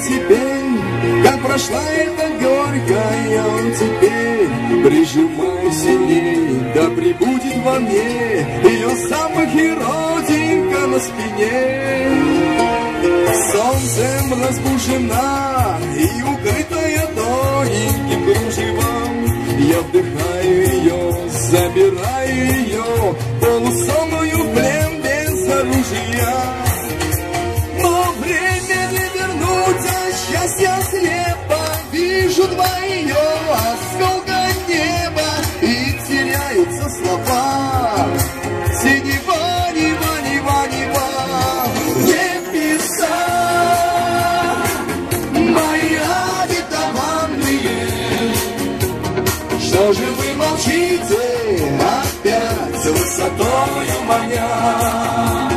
теперь, как прошла эта горькая теперь. Прижимай сильней, да прибудет во мне ее запах и родинка на спине. Солнцем разбужена и укрытая тоненьким кружевом, я вдыхаю ее, забираю ее, полусонную в плен без оружия. Но время не вернуть, а счастье слепо. Вижу два ее осколка неба, и теряются слова. Синева, нева, нева, нева. Небеса мои обетованные, что же вы молчите опять высотою маня?